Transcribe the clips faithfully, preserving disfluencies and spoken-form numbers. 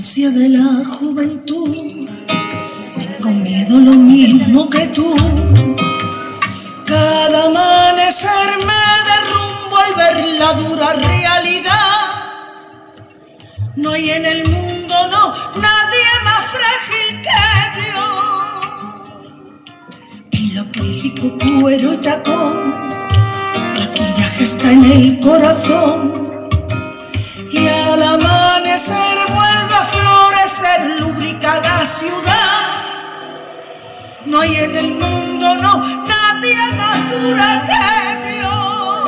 ansia de la juventud, tengo miedo lo mismo que tú. Cada amanecer me derrumbo al ver la dura realidad. No hay en el mundo, no, nadie más frágil que yo. Pelo acrílico, cuero y tacón, maquillaje está en el corazón. Y al amanecer vuelve a florecer, lubrica la ciudad. No hay en el mundo, no, nadie más dura que yo.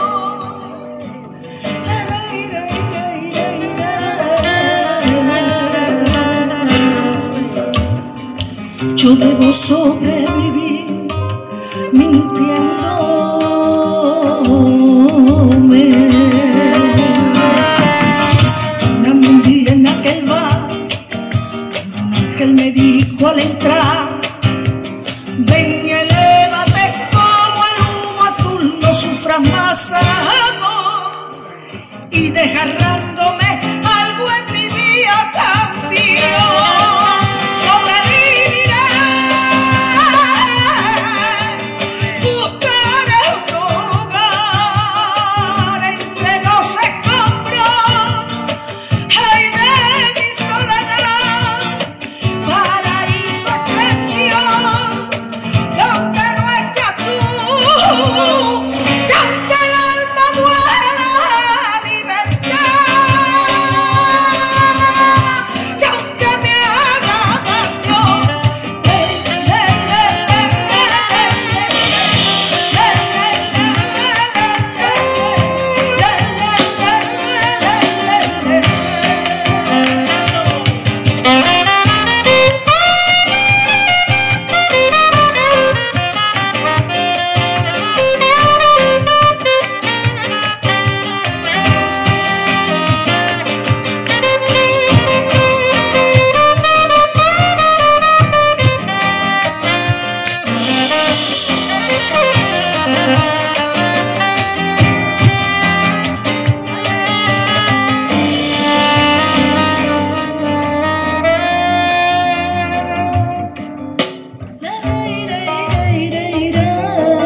Yo debo sobrevivir mintiéndome. Una un día en aquel bar, un ángel me dijo al entrar: ven y elévate como el humo azul, no sufras más amor. Y desgarrándome algo en mi vida cambió.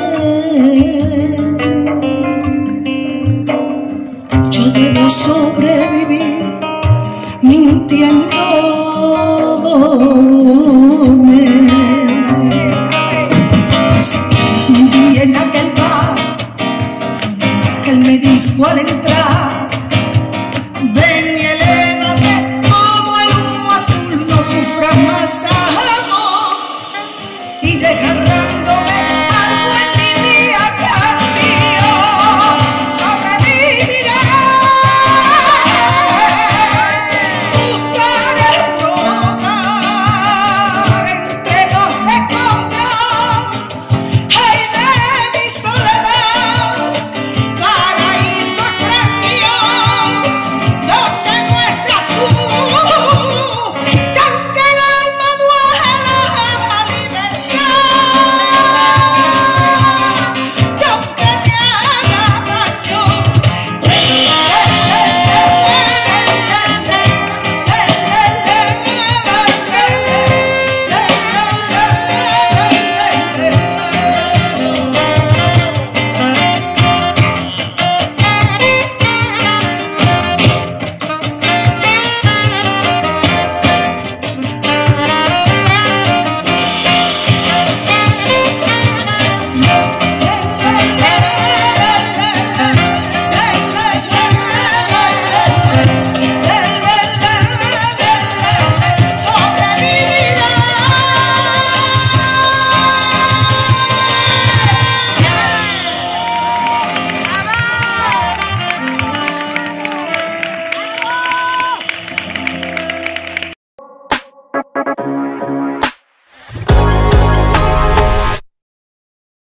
Sobre